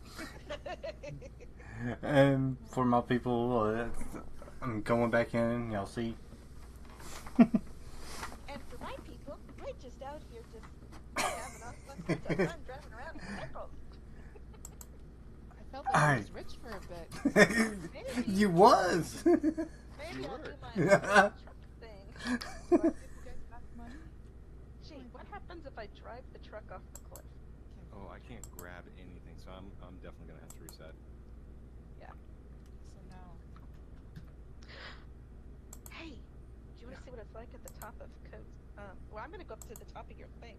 and for my people, uh, I'm going back in. Y'all see. And for my people, we're just out here just having us fun driving around in circles. I felt like I Alright. was rich for a bit. You was. Maybe You I'll were. do my truck thing. Do I get you guys back money? Gee, what happens if I drive the truck off the cliff? Oh, I can't grab anything, so I'm I'm definitely gonna have to reset. So now, Hey, do you want to see what it's like at the top of Coast? Um, well, I'm gonna go up to the top of your thing.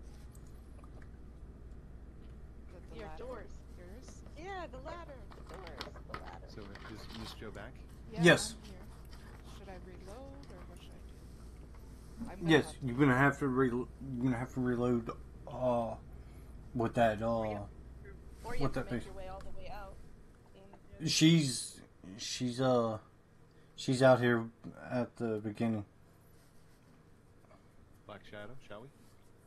the, the Your ladder. doors. Yours? Yeah, the ladder. The doors. The ladder. So is Miss Jo back? Yeah, Yes. I'm here. Should I reload or what should I do? I'm gonna Yes, have to- you're gonna have to re- you're gonna have to reload. Uh, with that. Uh, or you what have to that make is. your way all the way out. And, she's she's uh she's out here at the beginning. Black Shadow, shall we?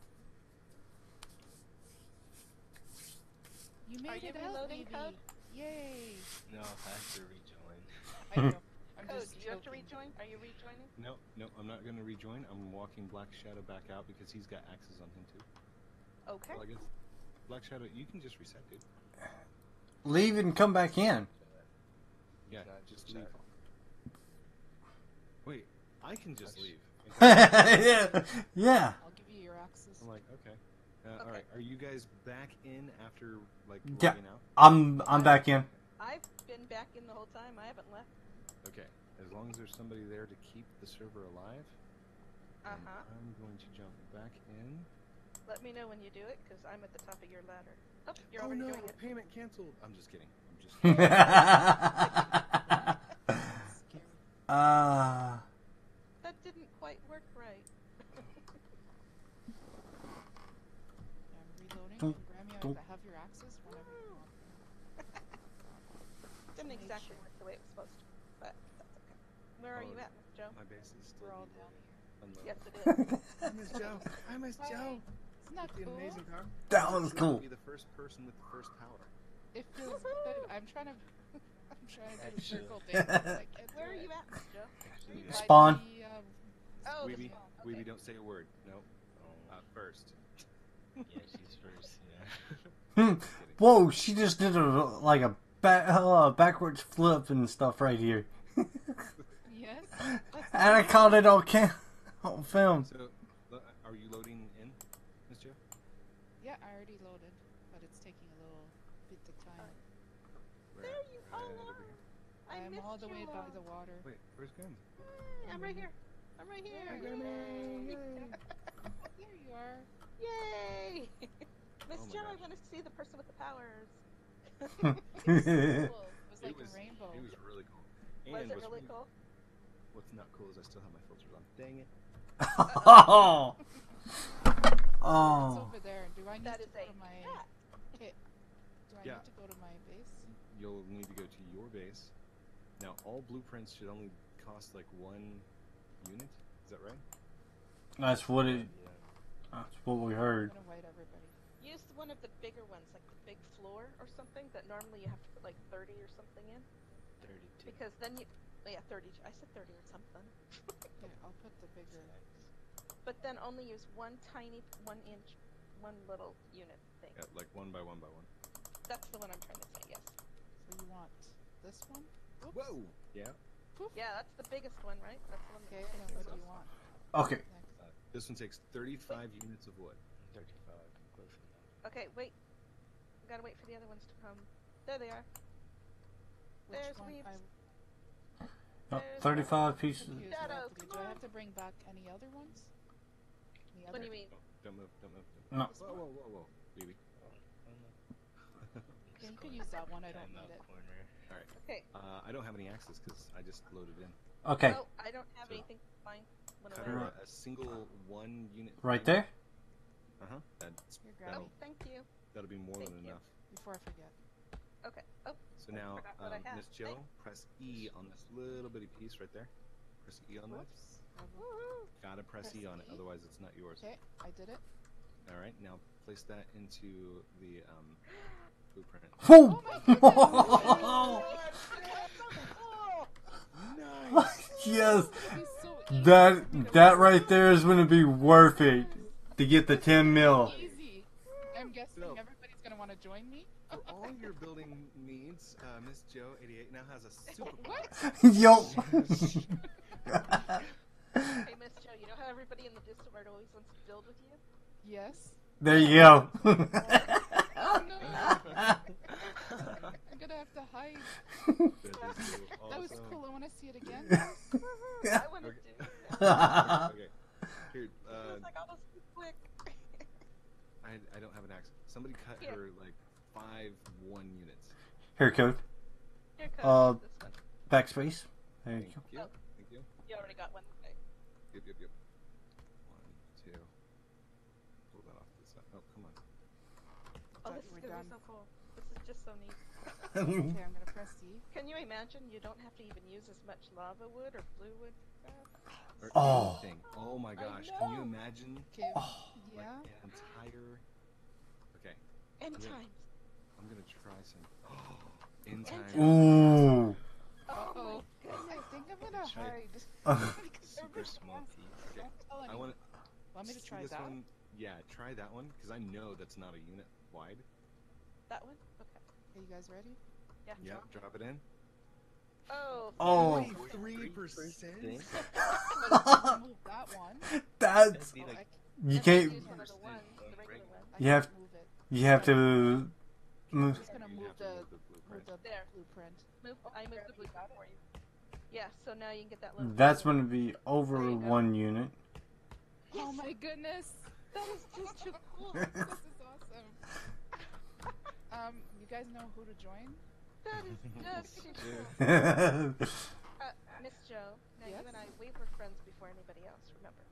You Are made you it out, reloading, baby. Code? Yay! No, I have to rejoin. I know. I'm Code, just do you have to joking. rejoin? Are you rejoining? No, no, I'm not gonna rejoin. I'm walking Black Shadow back out because he's got axes on him too. Okay. Well, I guess Black Shadow, you can just reset, dude. Leave and come back in. Yeah, Not just just leave. chat. Wait, I can just leave. and come yeah, back. yeah. I'll give you your axes. I'm like, okay. Uh, Okay. All right. Are you guys back in after like Yeah. logging out? I'm I'm back in. I've been back in the whole time. I haven't left. Okay. As long as there's somebody there to keep the server alive, Uh then huh. I'm going to jump back in. Let me know when you do it, because I'm at the top of your ladder. Oh, you're oh already no, doing it. payment canceled. I'm just kidding. I'm just. Scary. uh, That didn't quite work right. I'm reloading. Don't- and Grammy, don't- I have your axes whenever you want. Didn't Make exactly sure. work the way it was supposed to, but that's okay. Where are Oh, you at, Miss Joe? My base is still We're all being down here. unloaded. Yes, it is. Hi, Miss Joe. Hi, Miss Hi. Joe. Isn't that The cool? amazing car. that was You're cool. gonna Be the first person with the first power. It feels good. I'm trying to. I'm trying to do the Actually- circle dance. but I can't do Where are it. you at, Miss Joe? Actually, By Spawn. the, um, Oh, the Weeby, spawn. Weeby, Okay. don't say a word. No. oh, Uh, first. yeah, she's first. Yeah. Hmm. Just kidding. Whoa, she just did a like a back, uh, backwards flip and stuff right here. Yes. And I caught it on cam on film. So, lo- are you loading in, Miss Joe? Yeah, I already loaded, but it's taking a little bit of time. Where There at? you Right are. over here. I I'm missed all the you way by all. the water. Wait, where's Grim? Hey, I'm right here. I'm right here. Hi, Grimmy. There you are. Yay! Miss Oh my Joe, I gosh. want to see the person with the powers. It was so cool. It was like it was, a rainbow. It was really cool. Was And it what's really cool? What's not cool is I still have my filters on. Dang it. Oh. It's Oh. over there. Do I need That to is go a to my cat. kit? Do I Yeah. need to go to my base? You'll need to go to your base. Now, all blueprints should only cost like one unit. Is that right? That's what it. Yeah. That's what we I'm heard. gonna invite everybody. Use one of the bigger ones, like the big floor or something, that normally you have to put like thirty or something in. thirty-two. Because then you. Oh, yeah, thirty. I said thirty or something. Yeah, I'll put the bigger. But then only use one tiny, one inch, one little unit thing. Yeah, like one by one by one. That's the one I'm trying to say, yes. So you want this one? Oops. Whoa! Yeah. Poof. Yeah, that's the biggest one, right? That's the one Okay, that's and then what do you want? Okay. Next. Uh, this one takes thirty-five units of wood. thirty-five. Close enough. Okay, wait. Gotta wait for the other ones to come. There they are. Which There's one? Weebs. I'm Oh, There's thirty-five pieces. confused. Shadow, What- come Do I on. have to bring back any other ones? Any What other? do you mean? Oh, don't move, don't move. Don't No. move. Whoa, whoa, whoa, whoa, baby. Oh, oh no. Yeah, you could use that one. I don't I'm need out it. corner. Alright. Okay. Uh, I don't have any axes because I just loaded in. Okay. Oh, I don't have So- anything. Fine. Went Cut away. her a single one unit. Right there. Uh huh. That's Here, grab that'll, Oh, thank you. that'll be more Thank than you. enough. Before I forget. Okay. Oh, So now, forgot what I um, had. Miss Joe, press E on this little bitty piece right there. Press E on that. Whoops. Grab one. woohoo! Gotta press, Press E on it, E. otherwise it's not yours. Okay, I did it. All right, now place that into the um, blueprint. Whew. Oh, Nice. Yes. It'll be so easy. That that right there is gonna be worth it to get the ten mil. Easy. I'm guessing So- everybody's gonna want to join me. For all your building needs, uh, Miss Joe eighty-eight now has a super. What? Yo. Hey, Miss Joe, you know how everybody in the Discord always wants to build with you? Yes. There you go. Oh no! I'm gonna have to hide. That is so That was awesome. cool. I want to see it again. I want to Okay. do it. Okay, here. It Uh, was like almost too quick. I I don't have an axe. Somebody cut Here. her like five one units. Here, code. Here Uh, comes this one. Backspace. There you Thank go. you. Oh. Thank you. You already got one. Okay. Yep, yep, yep. One, two. Pull that off to the side. Oh, come on. Oh, thought this you is were gonna done. be so cool. This is just so neat. Okay, I'm gonna press C. Can you imagine? You don't have to even use as much lava wood or blue wood. Uh, Or Oh. anything. Oh my I gosh. Can you know. imagine Okay. Oh. like Yeah. an entire? Okay, end Yeah. times. I'm gonna try some. Oh, in time. Ooh. Oh Uh-oh. my I goodness. think I'm gonna Try it. hide. Super small piece. Okay. Don't tell I anyone. want Want me to see try this that? one. Yeah, try that one because I know that's not a unit wide. That one? Okay. Are you guys ready? Yeah. Yeah, drop it in. Oh. Oh. Three percent. Move that one. That's Be Oh, like, I, you And then can't. use one of the ones, the regular one. I You have- can't move it. You have to I'm move. just gonna You move have to the move the move blueprint. the There. blueprint. Move. Oh, I moved crap, the you blue got it? for you. Yeah. So now you can get that little. That's blue gonna be over There you go. one unit. Oh Yes. my goodness! That is just too cool. This is awesome. Um, you guys know who to join? That is just too cool. Oh, Uh, Miss Joe, now Yes? you and I, we were friends before anybody else, remember?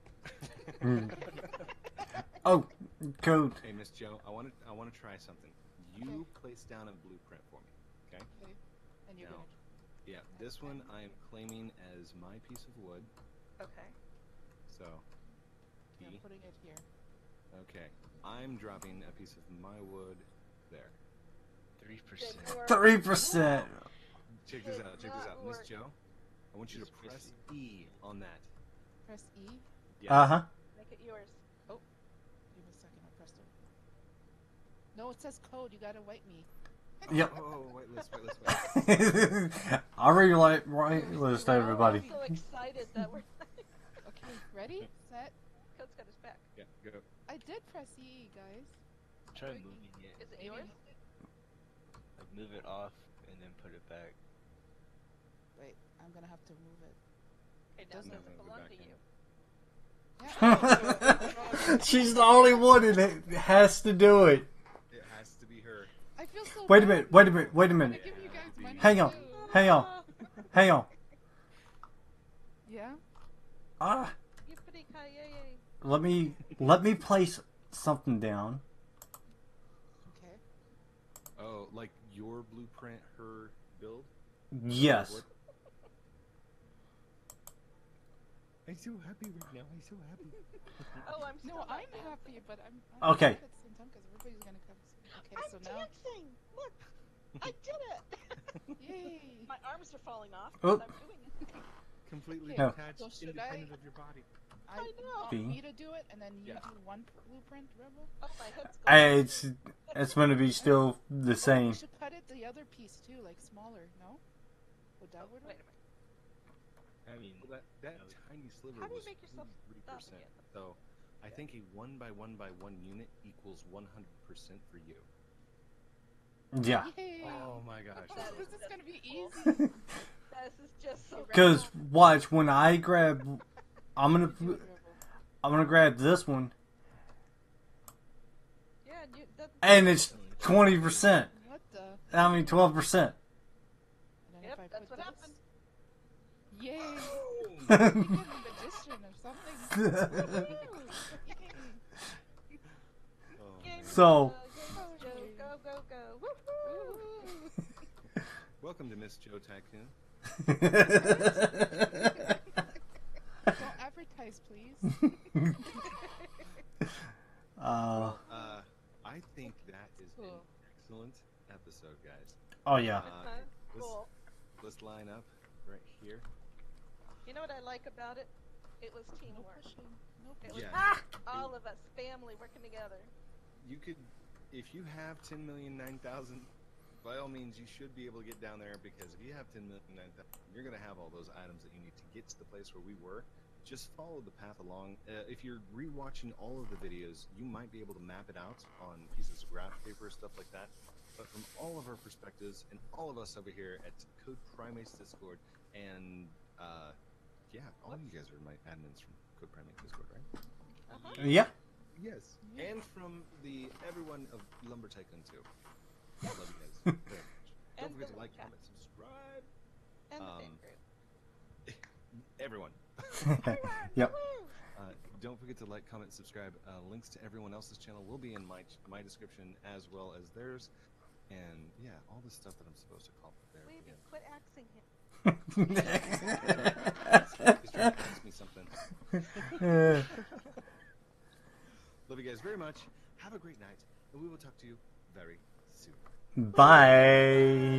Oh, code. Hey, Miss Joe, I want to I want to try something. You place down a blueprint for me, okay? Okay. And you're No. gonna. Yeah, this one I am claiming as my piece of wood. Okay. So, I'm E. putting it here. Okay, I'm dropping a piece of my wood there. three percent. Three percent. check this did out. Check this not out, Miss work. Joe. I want you to Just press press E on that. Press E. Yeah. Uh huh. Make it yours. Oh, Give me a second. I pressed it. No, it says code. You gotta wipe me. Yep. Oh, wait, list, wait, list, wait. I really like right list everybody. I'm so excited that we're. Okay, ready, set. Code's got his back. Yeah, go. I did press E, guys. Try moving it. Is it Maybe- yours? Like move it off and then put it back. Wait, I'm gonna have to move it. Okay, now Doesn't does it go belong back to in. you? Yeah. She's the only one that has to do it. It has to be her. I feel so. Wait a bad. minute. Wait a minute. Wait a I'm gonna minute. give you guys money. Hang on. too. Hang on. Hang on. Yeah. Ah, Yippee-ki-yay. let me let me place something down. Okay. Oh, like your blueprint, her build? Yes. What? I'm so happy right now. I'm so happy. Oh, I'm No, still I'm not happy, dancing. but I'm. I'm Okay. happy at the same time because everybody's gonna come. Okay, I'm so now. dancing. Look, I did it. Yay! My arms are falling off, Oh. but I'm doing it. Completely Okay, detached, so should independent I- of your body. I, I know. want B. me to do it, and then you Yeah. do one pr- blueprint, Rebel. Oh, my head's going. Hey, it's it's gonna be still the Oh, same. you should cut it the other piece too, like smaller. No? Would that Oh, would wait work? a minute. I mean, Well, that that No. tiny sliver How do you was make yourself three stop percent. again? So, I think a one by one by one unit equals one hundred percent for you. Yeah. Yay! Oh my gosh. Oh, that's this awesome. is gonna be easy. This is just so Cause cool. watch when I grab, I'm gonna Do it, Rebel. I'm gonna grab this one, Yeah, and you, that, and it's twenty percent. What the? I mean twelve percent. And then Yep, if I that's put what this. happened. Yay! yeah. Become a magician or something. Oh, Game man. So- uh, Games Joe, go, go, go. Woohoo! Ooh. Welcome to Miss Joe Tycoon. Don't advertise, please. uh, Uh, I think that is an Cool. excellent episode, guys. oh yeah. Uh, Huh? let's, Cool. let's line up right here. You know what I like about it? It was No teamwork. pushing. No It pushing. was Yeah. all of us, family, working together. You could, if you have ten million nine thousand, by all means, you should be able to get down there because if you have ten million nine thousand, you're going to have all those items that you need to get to the place where we were. Just follow the path along. Uh, if you're rewatching all of the videos, you might be able to map it out on pieces of graph paper, stuff like that. But from all of our perspectives and all of us over here at Code Primates Discord, and uh, yeah, all you guys are my admins from Code Primates Discord, right? Uh-huh. Yeah. Yes, Yeah. and from the everyone of Lumber Tycoon too. I love you guys very much. Don't And forget the to like, chat. comment, subscribe. And the Um, fan group. Everyone. Yep. Woo! Uh, don't forget to like, comment, subscribe. Uh, links to everyone else's channel will be in my my description as well as theirs. And yeah, all the stuff that I'm supposed to call there. Wavy, again. quit axing him. He's trying to ask me something. Uh, Love you guys very much. Have a great night, and we will talk to you very soon. Bye.